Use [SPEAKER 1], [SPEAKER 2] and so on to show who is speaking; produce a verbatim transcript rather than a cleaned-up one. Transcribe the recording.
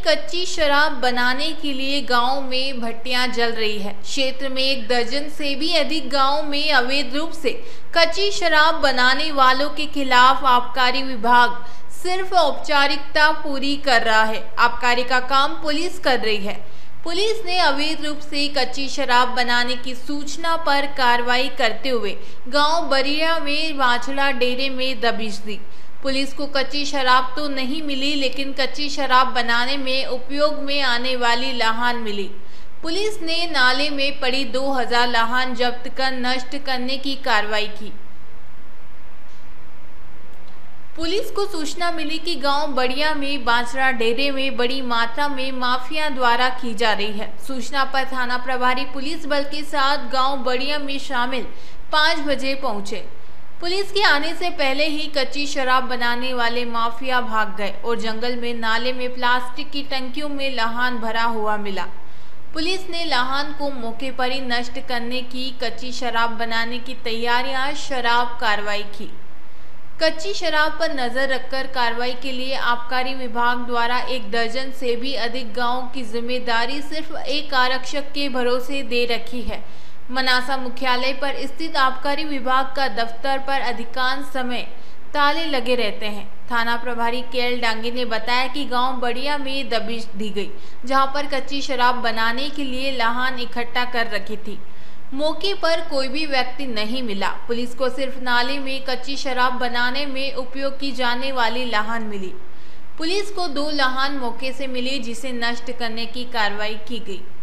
[SPEAKER 1] कच्ची शराब बनाने के लिए गांव में भट्टियां जल रही है। क्षेत्र में एक दर्जन से भी अधिक गांव में अवैध रूप से कच्ची शराब बनाने वालों के खिलाफ आबकारी विभाग सिर्फ औपचारिकता पूरी कर रहा है। आबकारी का काम पुलिस कर रही है। पुलिस ने अवैध रूप से कच्ची शराब बनाने की सूचना पर कार्रवाई करते हुए गांव बरिया में वाछड़ा डेरे में दबिश दी। पुलिस को कच्ची शराब तो नहीं मिली, लेकिन कच्ची शराब बनाने में उपयोग में आने वाली लाहन मिली। पुलिस ने नाले में पड़ी दो हज़ार लाहन जब्त कर नष्ट करने की कार्रवाई की। पुलिस को सूचना मिली कि गांव बड़िया में बांसरा डेरे में बड़ी मात्रा में माफिया द्वारा की जा रही है। सूचना पर थाना प्रभारी पुलिस बल के साथ गांव बड़िया में शामिल पाँच बजे पहुंचे। पुलिस के आने से पहले ही कच्ची शराब बनाने वाले माफिया भाग गए और जंगल में नाले में प्लास्टिक की टंकियों में लाहन भरा हुआ मिला। पुलिस ने लाहन को मौके पर ही नष्ट करने की कच्ची शराब बनाने की तैयारियां शराब कार्रवाई की। कच्ची शराब पर नजर रखकर कार्रवाई के लिए आबकारी विभाग द्वारा एक दर्जन से भी अधिक गांवों की जिम्मेदारी सिर्फ एक आरक्षक के भरोसे दे रखी है। मनासा मुख्यालय पर स्थित आबकारी विभाग का दफ्तर पर अधिकांश समय ताले लगे रहते हैं। थाना प्रभारी के एल डांगे ने बताया कि गांव बड़िया में दबिश दी गई, जहां पर कच्ची शराब बनाने के लिए लाहन इकट्ठा कर रखी थी। मौके पर कोई भी व्यक्ति नहीं मिला। पुलिस को सिर्फ नाले में कच्ची शराब बनाने में उपयोग की जाने वाली लाहन मिली। पुलिस को दो लाहन मौके से मिली, जिसे नष्ट करने की कार्रवाई की गई।